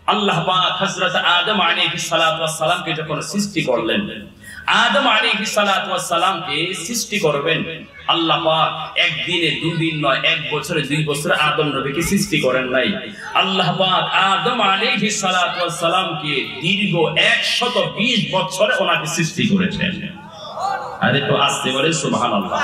আল্লাহ পাক হযরত আদম আলাইহিস সালাতু ওয়াস সালামকে যখন সৃষ্টি করলেন, আদম আলাইহিস সালাতু ওয়াস সালামকে সৃষ্টি করবেন আল্লাহ পাক একদিনে দুদিন নয়, এক বছরে 2 বছরে আদম নবীকে সৃষ্টি করেন নাই। আল্লাহ পাক আদম আলাইহিস সালাতু ওয়াস সালামকে দীর্ঘ 120 বছরে ওনাকে সৃষ্টি করেছেন। আরে তো আসতে বলে সুবহানাল্লাহ।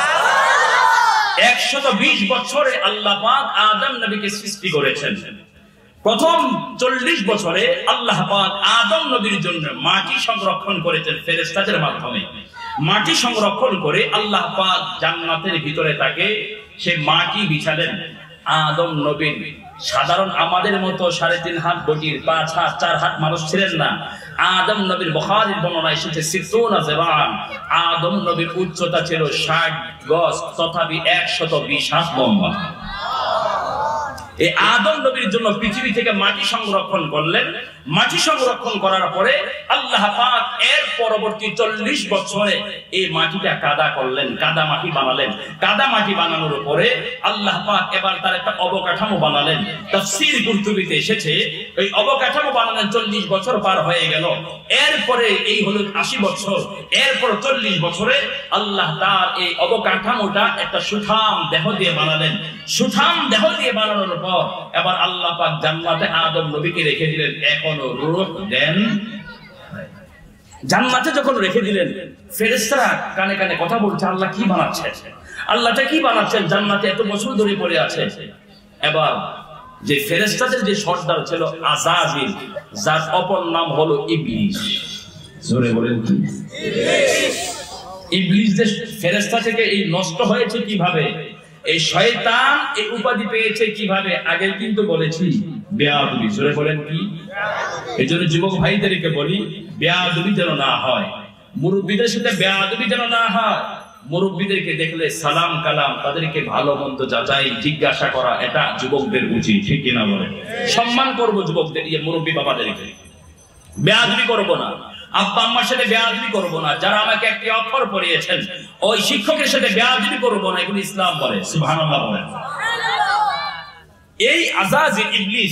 120 বছরে আল্লাহ পাক আদম নবীকে সৃষ্টি করেছেন। প্রথম 40 বছরে আল্লাহ পাক আদম নবীর জন্য মাটি সংরক্ষণ করেছেন ফেরেশতাদের মাধ্যমে। মাটি সংরক্ষণ করে আল্লাহ পাক জান্নাতের ভিতরে তাকে সেই মাটি বিছালেন। আদম নবীর সাধারণ আমাদের মতো 3.5 হাত গটির 5 হাত 4 হাত মানুষ ছিলেন না। আদম নবীর বুখারীর বর্ণনা এসেছে 60 জিরান। আদম নবীর উচ্চতা ছিল 60 গজ, তথাপি 120 হাত লম্বা। এই আদম নবীর জন্য পৃথিবী থেকে মাটি সংরক্ষণ করলেন। মাটি সংরক্ষণ করার পরে আল্লাহ পাক এর পরবর্তী 40 বছরে এই মাটিটা কাদা করলেন, কাদা মাটি বানালেন। কাদা মাটি বানানোর পরে আল্লাহ পাক এবার তার একটা অবকাঠামো বানালেন। তাফসীর কুরতুবীতে এসেছে এই অবকাঠামো বানানোর 40 বছর পার হয়ে গেল। এরপরে এই হলো 80 বছর। এরপর 40 বছরে আল্লাহ তার এই অবকাঠামোটা একটা সুঠাম দেহ দিয়ে বানালেন। সুঠাম দেহ দিয়ে বানানোর পর এবার আল্লাহ পাক জান্নাতে আদম নবীকে রেখে দিলেন। এখনো রূহ দেন। জান্নাতে যখন রেখে দিলেন, ফেরেশতারা কানে কানে কথা বলছে, আল্লাহ কি বানাচ্ছেন, আল্লাহটা কি বানাচ্ছেন, জান্নাতে এত বছর ধরে পড়ে আছে। এবার যে ফেরেশতাদের যে সর্দার ছিল আযাজিল, যার অপর নাম হলো ইবলিস। জোরে বলেন কি? ইবলিস যে ফেরেশতা থেকে এই নষ্ট হয়েছে কিভাবে, এই শয়তান এই উপাধি পেয়েছে কিভাবে, আগে কিন্তু বলেছি বেয়াদবি। জোরে বলেন কি? এইজন্য যুবক ভাইদেরকে বলি বেয়াদবি যেন না হয়, মুরব্বিদের সাথে বেয়াদবি যেন না হয়। মুরব্বিদেরকে দেখলে সালাম কালাম, তাদেরকে ভালো মন্দ যাচাই জিজ্ঞাসা করা, এটা যুবকদের উচিত, ঠিক কিনা বলেন? সম্মান করবো যুবকদের, মুরব্বি বাবাদেরকে। বেয়াদবি করবো না, আব্বা আম্মার সাথে বেয়াদবি করবো না, যারা আমাকে একটি অক্ষর পড়িয়েছেন ওই শিক্ষকের সাথে বেয়াদবি করবো না, এগুলো ইসলাম বলে। সুবহানাল্লাহ বলেন। এই আযাজিল ইবলিস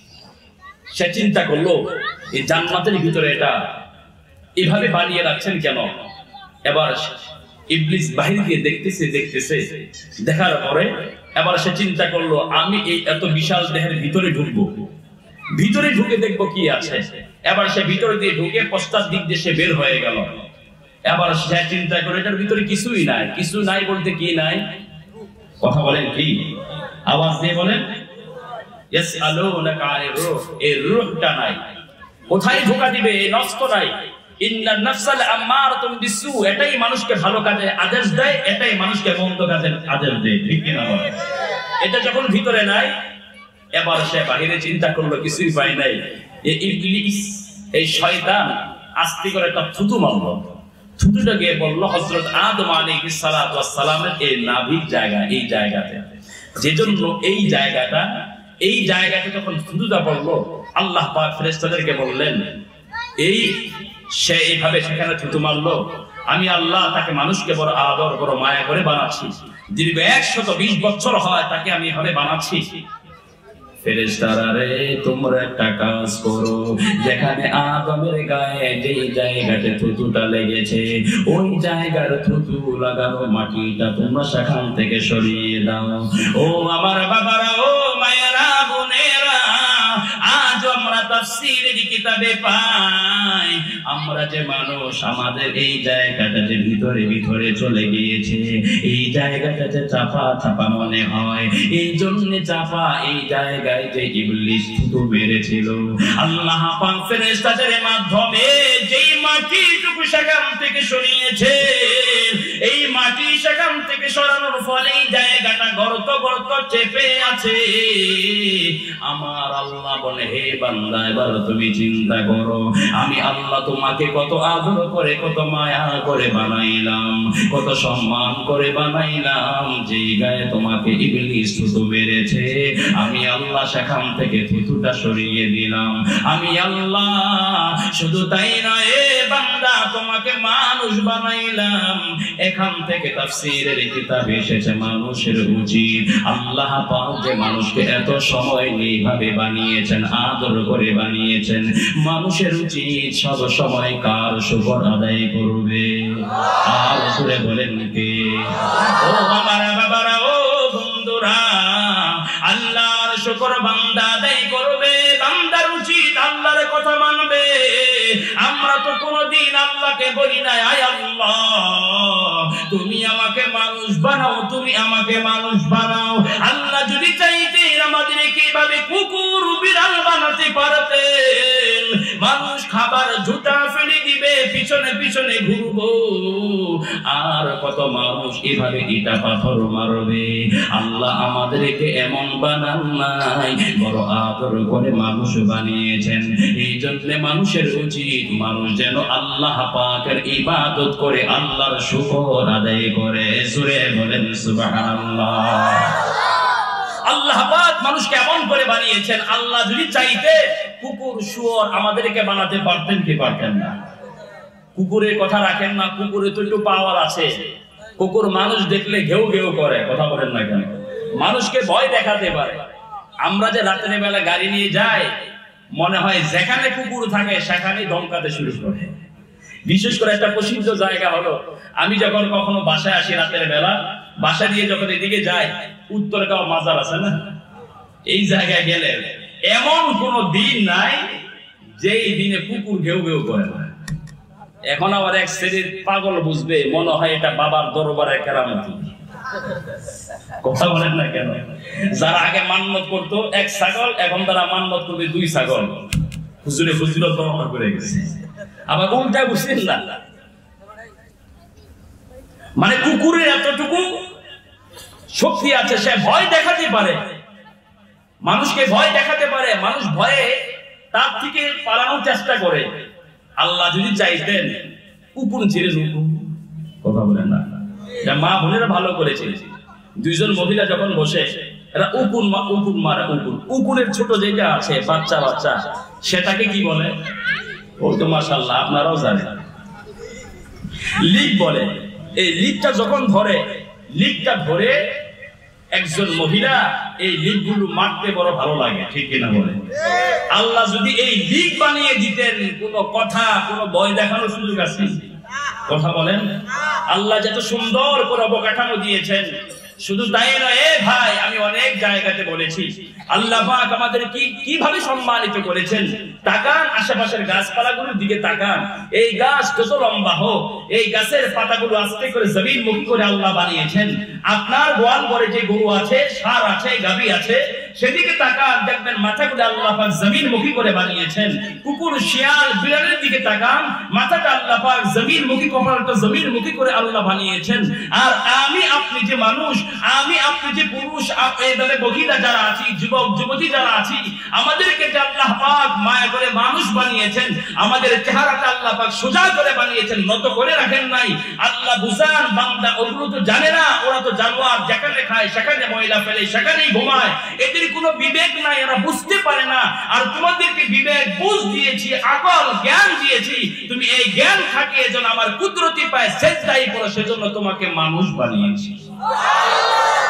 সে চিন্তা করলো এই জান্নাতের ভিতরে এটা এভাবে বানিয়ে রাখছেন কেন। এবার ইবলিস বাহির দিয়ে দেখতেছে, দেখার পরে এবার সে চিন্তা করলো আমি এই এত বিশাল দেহের ভিতরে ঢুকবো, ভিতরে ঢুকে দেখবো কি আছে। এবার সে ভিতরে দিয়ে ঢুকে পশ্চাৎ দিক দিয়ে সে বের হয়ে গেল। এবার সে চিন্তা করে এটার ভিতরে কিছুই নাই। কিছু নাই বলতে কি নাই? কথা বলেন কি? আওয়াজ দিয়ে বলেন। ইয়াসআলুনাকা আনির রূহ, এই রূহটা নাই। কোথায় ঢোকা দিবে? নষ্ট নাই। ইন্নান নাফসাল আম্মারাতুম বিসু, এটাই মানুষকে ভালো কাজে আদেশ দেয়, এটাই মানুষকে মন্দ কাজে আদেশ দেয়, ঠিক কি না বলেন? এটা যখন ভিতরে নাই, এবার সে বাহিরে চিন্তা করলো, কিছুই পাই নাই। এই ইবলিস, এই শয়তান আস্তে করে একটা থুতু মারলো। থুতুটা গিয়ে বললো হযরত আদম আলাইহিস সালাতু ওয়াস সালামের এই নাভির জায়গা, এই জায়গাতে। যেজন্য এই জায়গাতে যখন থুতুটা পড়লো, আল্লাহ পাক ফেরেশতাদেরকে বললেন এই সে এইভাবে সেখানে থুতু মারলো, আমি আল্লাহ তাকে মানুষকে বড় আদর বড় মায়া করে বানাচ্ছি। দীর্ঘ 120 বছর হয় তাকে আমি এভাবে বানাচ্ছি। ফেরেশতারা রে, তোমরা একটা কাজ করো, যেখানে আদমের গায়ে যেই জায়গাতে থুতুটা লেগেছে ওই জায়গার থুতু লাগানো মাটিটা তোমরা সেখান থেকে সরিয়ে দাও। ও আমার বাবারা, ও মায়েরা, বোনেরা, আজ আমরা তাফসীরের কিতাবে পাই আমরা যে মানুষ, আমাদের এই জায়গাটা যে ভিতরে ভিতরে চলে গিয়েছে, এই জায়গাটাতে চাপা চাপা মনে হয়, এই জন্য চাপা এই জায়গায় যে ইবলিস থুতু মেরেছিল। আল্লাহ পাক ফেরেশতাদের মাধ্যমে যেই মাটিটুকু সেখান থেকে সরিয়েছে, এই মাটি সেখান থেকে সরানোর ফলে জায়গাটা গর্ত গর্ত চেপে আছে। আমার আল্লাহ বলে, হে বান্দা, এবার তুমি চিন্তা করো, আমি আল্লাহ তোমাকে কত আদর করে, কত মায়া করে বানাইলাম, কত সম্মান করে বানাইলাম, যেই গায়ে তোমাকে ইবলিস থুতু মেরেছে আমি আল্লাহ সেখান থেকে থুতুটা সরিয়ে দিলাম। আমি আল্লাহ শুধু তাই নয়, বান্দা তোমাকে মানুষ বানাইলাম। এখান থেকে তাফসীরের কিতাবে এসেছে মানুষের উচিত আল্লাহ পাক যে মানুষকে এত সময় নিয়ে ভাবে বানিয়েছেন, আদর করে বানিয়েছেন, মানুষের উচিত সব সময় কার শুকর আদায় করবে। আর সুরে বলেন কে? ও বাবারা ও বন্ধুরা, আল্লাহর শুকর বান্দা আদায় করবে। বান্দার উচিত আল্লাহর কথা মানবে। আমরা তো কোনদিন আল্লাহকে বলি না আয় আল্লাহ তুমি আমাকে মানুষ বানাও, তুমি আমাকে মানুষ বানাও। আল্লাহ যদি চাইতেন আমাদেরকে এইভাবে কুকুর বিড়াল বানাতে পারতেন, মানুষ খাবার ঝুটা ফেলে দিবে, পিছনে পিছনে ঘুরবো, আর কত মানুষ এভাবে ইটা পাথর মারবে। আল্লাহ আমাদেরকে এমন বানান নাই, বড় আদর করে মানুষ বানিয়েছেন। এই জন্য মানুষের উচিত মানুষ যেন আল্লাহ পাকের ইবাদত করে, আল্লাহর শুকর আদায় করে। জোরে বলেন সুবহানাল্লাহ। আল্লাহ পাক মানুষকে এমন করে বানিয়েছেন, আল্লাহ যদি চাইতে কুকুর শুয়োর আমাদেরকে বানাতে পারতেন কি পারতেন না? কুকুরের কথা রাখেন না, কুকুরে তো একটু পাওয়ার আছে। কুকুর মানুষ দেখলে ঘেউ ঘেউ করে, কথা বলেন না কেন? মানুষকে ভয় দেখাতে পারে। আমরা যে রাতের বেলা গাড়ি নিয়ে যাই, মনে হয় যেখানে কুকুর থাকে সেখানেই দমকাতে শুরু করে। বিশেষ করে একটা প্রসিদ্ধ জায়গা হলো, আমি যখন কখনো বাসায় আসি রাতের বেলা, বাসা দিয়ে যখন এদিকে যাই, উত্তরগাঁও মাজার আছে না, এই জায়গায় গেলে এমন কোন দিন নাই যেই দিনে কুকুর ঘেউ ঘেউ করে না। এখন আবার এক শ্রেণীর পাগল বুঝবে, মনে হয় এটা বাবার দরবারের কেরামতি। কথা বলেন না কেন? যারা আগে মান্নত করতো এক ছাগল, এখন তারা মান্নত করবে 2 ছাগল। হুজুরে ফজিলত বর্ণনা করে গেছে। আবার উল্টা বুঝছেন না, মানে কুকুরের এতটুকু শক্তি আছে, সে ভয় দেখাতে পারে, মানুষকে ভয় দেখাতে পারে। মানুষ ভয়ে তার থেকে পালানোর চেষ্টা করে। আল্লাহ যদি চাইতেন কুকুর ছেড়ে ঢুকুন, কথা বলেন না, মা বোনেরা ভালো করেছে। 2 জন মহিলা যখন বসে, এরা উকুন মারে। উকুনের ছোট যেটা আছে বাচ্চা, সেটাকে কি বলে? ও তো মাশাআল্লাহ আপনারাও জানেন, লিক বলে। এই লিকটা যখন ধরে, লিকটা ধরে একজন মহিলা এই লিকগুলো মারতে বড় ভালো লাগে, ঠিক কিনা বলে? আল্লাহ যদি এই লিক বানিয়ে দিতেন, কোন কথা, কোন ভয় দেখানোর সুযোগ আছে? কথা বলেন। আল্লাহ যত সুন্দর করে অবকাঠামো দিয়েছেন, শুধু তাই নয় ভাই, আমি অনেক জায়গাতে বলেছি আল্লাহ পাক আমাদের কিভাবে সম্মানিত করেছেন। তাকান আশেপাশের গাছপালাগুলোর দিকে তাকান, এই গাছ কত লম্বা হোক, এই গাছের পাতাগুলো আস্তে করে জমিনমুখী করে আল্লাহ বানিয়েছেন। আপনার গোয়াল ঘরে যে গরু আছে, ষাঁড় আছে, গাভী আছে, সেদিকে তাকান, দেখবেন মাথাগুলো আল্লাহ পাক জমিনমুখী করে বানিয়েছেন। কুকুর, শিয়াল, বিড়ালের দিকে তাকান, মাথাটা আল্লাহ পাক জমিনমুখী, কপালটা জমিনমুখী করে আল্লাহ বানিয়েছেন। আর আমি আপনি যে মানুষ, আমি আপনি যে পুরুষ, এইভাবে মহিলা যারা আছি, যুবক যুবতী যারা আছি, আমাদেরকে যে আল্লাহ পাক মায়া করে মানুষ বানিয়েছেন, আমাদের চেহারাটা আল্লাহ পাক সোজা করে বানিয়েছেন, নত করে রাখেন নাই। আল্লাহ বুঝান, বান্দা ওগুলো তো জানে না, ওরা তো জানোয়ার, যেখানে খায় সেখানে ময়লা ফেলে, সেখানেই ঘুমায়, এদের কোনো বিবেক নাই, এরা বুঝতে পারে না। আর তোমাদেরকে বিবেক, বুঝ দিয়েছি, আকল, জ্ঞান দিয়েছি, তুমি এই জ্ঞান থাকিয়ে যেন আমার কুদরতি পায় সেজদাই করো, সেজন্য তোমাকে মানুষ বানিয়েছি।